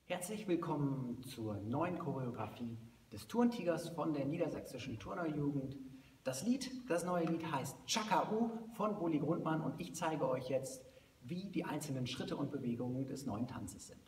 Herzlich willkommen zur neuen Choreografie des Turntigers von der Niedersächsischen Turnerjugend. Das neue Lied heißt Chaka-U von Bully Grundmann und ich zeige euch jetzt, wie die einzelnen Schritte und Bewegungen des neuen Tanzes sind.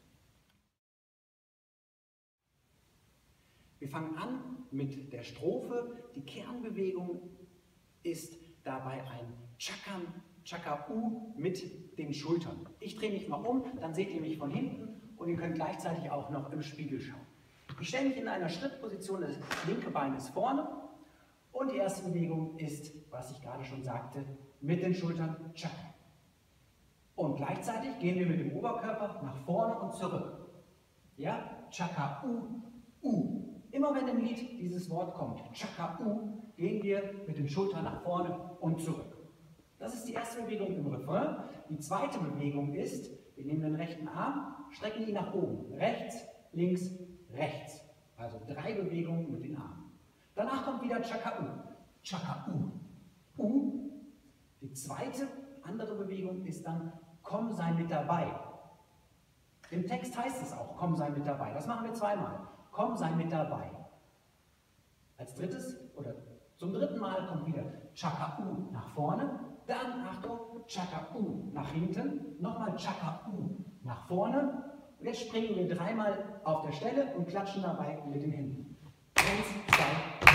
Wir fangen an mit der Strophe. Die Kernbewegung ist dabei ein Chaka-U mit den Schultern. Ich drehe mich mal um, dann seht ihr mich von hinten und ihr könnt gleichzeitig auch noch im Spiegel schauen. Ich stelle mich in einer Schrittposition, das linke Bein ist vorne und die erste Bewegung ist, was ich gerade schon sagte, mit den Schultern Chaka. Und gleichzeitig gehen wir mit dem Oberkörper nach vorne und zurück. Ja, Chaka-U, U. Immer wenn im Lied dieses Wort kommt, Chaka-U, gehen wir mit den Schultern nach vorne und zurück. Das ist die erste Bewegung im Refrain. Die zweite Bewegung ist, wir nehmen den rechten Arm, strecken ihn nach oben. Rechts, links, rechts. Also 3 Bewegungen mit den Armen. Danach kommt wieder Chaka-U. Chaka-U. U. Die zweite, andere Bewegung ist dann Komm, sei mit dabei. Im Text heißt es auch, komm, sei mit dabei. Das machen wir zweimal. Komm, sei mit dabei. Als drittes oder zum dritten Mal kommt wieder Chaka-U nach vorne. Dann, Achtung, Chaka-U nach hinten. Nochmal Chaka-U nach vorne. Und jetzt springen wir 3-mal auf der Stelle und klatschen dabei mit den Händen. 1, 2, 3.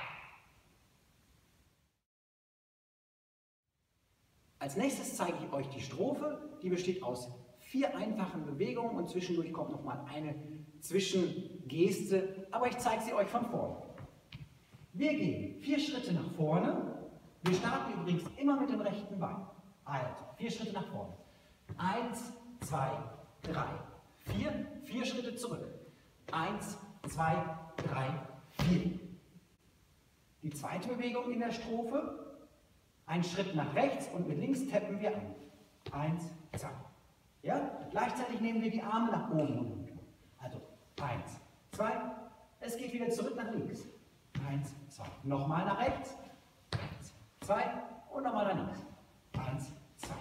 Als nächstes zeige ich euch die Strophe. Die besteht aus 4 einfachen Bewegungen und zwischendurch kommt nochmal eine Zwischengeste, aber ich zeige sie euch von vorne. Wir gehen 4 Schritte nach vorne. Wir starten übrigens immer mit dem rechten Bein. Also 4 Schritte nach vorne. 1, 2, 3, 4. 4 Schritte zurück. 1, 2, 3, 4. Die zweite Bewegung in der Strophe. Ein Schritt nach rechts und mit links tappen wir an. 1, 2. Ja? Gleichzeitig nehmen wir die Arme nach oben und runter. Also 1, 2. Es geht wieder zurück nach links. 1, 2. Nochmal nach rechts. 1, 2. Und nochmal nach links. 1, 2.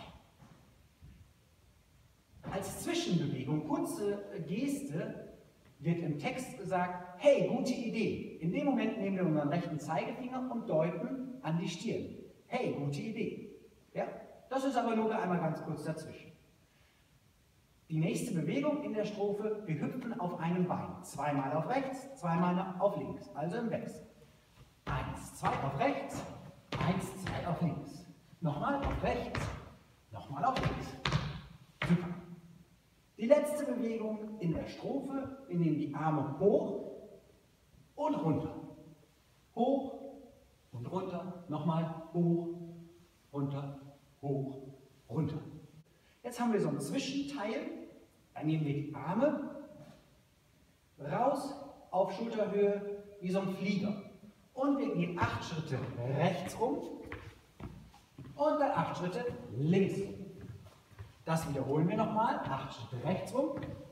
Als Zwischenbewegung, kurze Geste, wird im Text gesagt, hey, gute Idee. In dem Moment nehmen wir unseren rechten Zeigefinger und deuten an die Stirn. Hey, gute Idee. Ja? Das ist aber nur einmal ganz kurz dazwischen. Die nächste Bewegung in der Strophe, wir hüpfen auf einem Bein. 2-mal auf rechts, 2-mal auf links, also im Wechsel. 1, 2 auf rechts, 1, 2 auf links. Nochmal auf rechts, nochmal auf links. Super. Die letzte Bewegung in der Strophe, wir nehmen die Arme hoch und runter. Hoch und runter, nochmal hoch, runter, hoch, runter. Jetzt haben wir so ein Zwischenteil, da nehmen wir die Arme raus auf Schulterhöhe wie so ein Flieger. Und wir gehen 8 Schritte rechts rum und dann 8 Schritte links rum. Das wiederholen wir nochmal, 8 Schritte rechts rum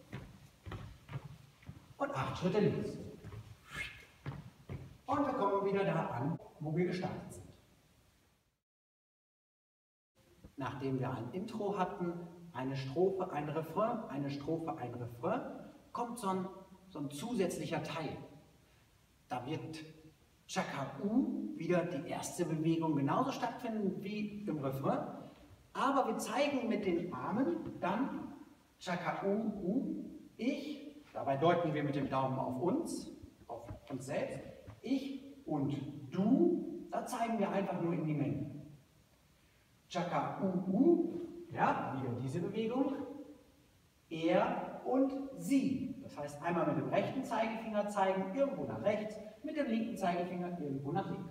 und 8 Schritte links. Und wir kommen wieder da an, wo wir gestartet sind. Nachdem wir ein Intro hatten, eine Strophe, ein Refrain, eine Strophe, ein Refrain, kommt so ein zusätzlicher Teil. Da wird Chaka-U, wieder die erste Bewegung, genauso stattfinden wie im Refrain, aber wir zeigen mit den Armen dann Chaka-U, ich, dabei deuten wir mit dem Daumen auf uns selbst, ich und du, da zeigen wir einfach nur in die Menge. Chaka-U, ja, wieder diese Bewegung. Er und sie. Das heißt, einmal mit dem rechten Zeigefinger zeigen, irgendwo nach rechts, mit dem linken Zeigefinger irgendwo nach links.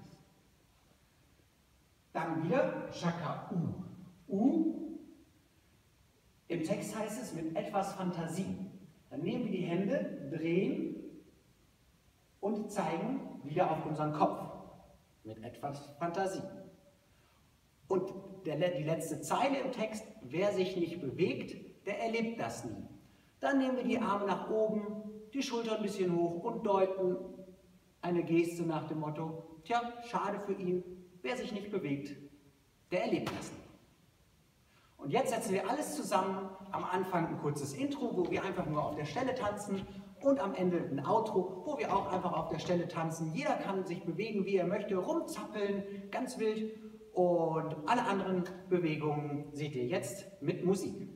Dann wieder Chaka-U. Im Text heißt es mit etwas Fantasie. Dann nehmen wir die Hände, drehen und zeigen wieder auf unseren Kopf. Mit etwas Fantasie. Und die letzte Zeile im Text, wer sich nicht bewegt, der erlebt das nie. Dann nehmen wir die Arme nach oben, die Schultern ein bisschen hoch und deuten eine Geste nach dem Motto, tja, schade für ihn, wer sich nicht bewegt, der erlebt das nie. Und jetzt setzen wir alles zusammen. Am Anfang ein kurzes Intro, wo wir einfach nur auf der Stelle tanzen. Und am Ende ein Outro, wo wir auch einfach auf der Stelle tanzen. Jeder kann sich bewegen, wie er möchte, rumzappeln, ganz wild. Und alle anderen Bewegungen seht ihr jetzt mit Musik.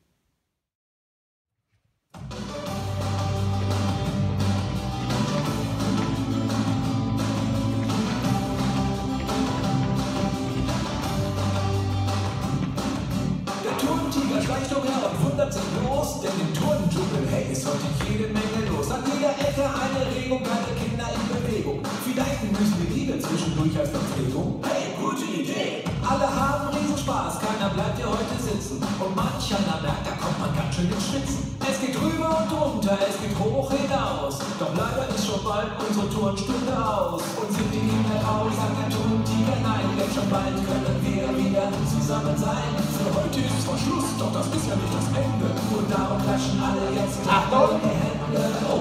Turntiger schleicht umher und wundert sich bloß, denn im Turnendschungel, hey, ist heute jede Menge los. An jeder Ecke eine Regung, keine Kinder in Bewegung. Vielleicht ein Müsli zwischendurch als Verpflegung. Hey, gute Idee! Alle haben Riesenspaß, keiner bleibt hier heute sitzen. Und manch einer merkt, da kommt man ganz schön ins Schwitzen. Es geht rüber und runter, es geht hoch hinaus. Doch leider ist schon bald unsere Turnstunde aus. Und sind die Kinder traurig, sagt der Turntiger nein. Denn schon bald können wir wieder zusammen sein. Für heute ist zwar Schluss, doch das ist ja nicht das Ende. Und darum klatschen alle jetzt Achtung die Hände.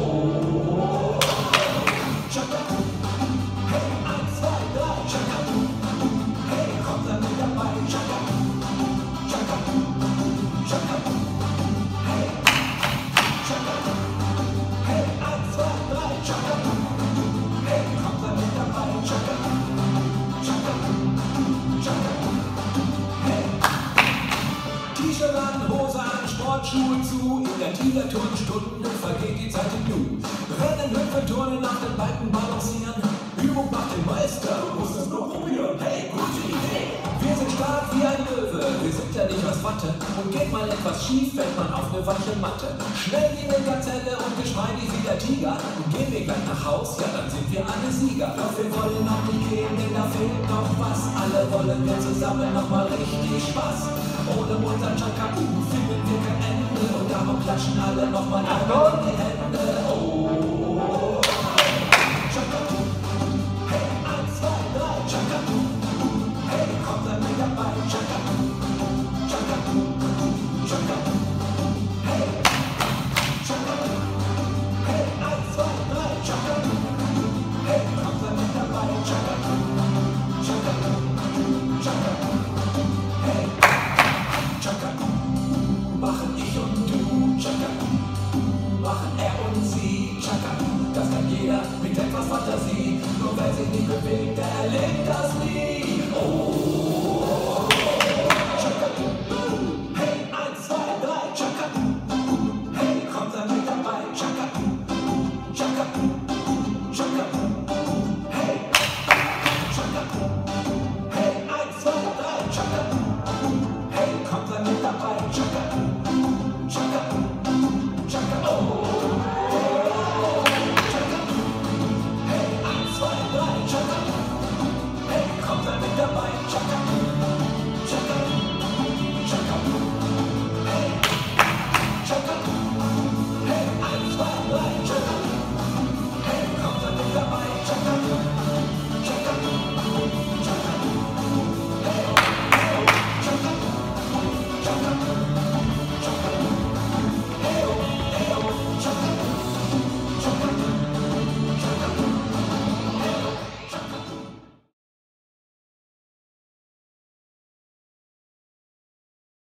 Oh, Chaka, hey, 1, 2, 3, Chaka, hey, kommt dann mit dabei, Chaka, Chaka, Chaka, hey, Chaka, hey, 1, 2, 3, Chaka, hey, kommt dann mit dabei, Chaka, Chaka, Chaka, hey. T-Shirt an, Hose an, Sportschuhe zu, in der Tiger-Turnstunde vergeht die Zeit im Nu. Rennen, hüpfen, turnen, nach den Balken balancieren, Übung macht den Meister, du musst es nur probieren, hey, gute Idee! Wir sind stark wie ein Löwe, wir sind ja nicht aus Watte, und geht mal etwas schief, fällt man auf eine weiche Matte. Schnell wie eine Gazelle und geschmeidig wie der Tiger, und gehen wir gleich nach Haus, ja dann sind wir alle Sieger. Doch wir wollen noch nicht gehen, denn da fehlt noch was, alle wollen wir zusammen nochmal richtig Spaß. Ohne unseren Chaka finden wir kein Ende, und darum klatschen alle nochmal in die Hände. Oh, Chaka, hey, 1, 2, 3, Chaka, hey, kommt dann mit dabei, Chaka, Chaka, Chaka, hey, Chaka, hey, 1, 2, 3, Chaka, hey, kommt dann mit dabei, Chaka, Chaka, Chaka, hey, Chaka, machen ich und du, Chaka, machen er und sie, Chaka, das kann jeder mit etwas Fantasie, nur wer sich nicht bewegt, der erlebt das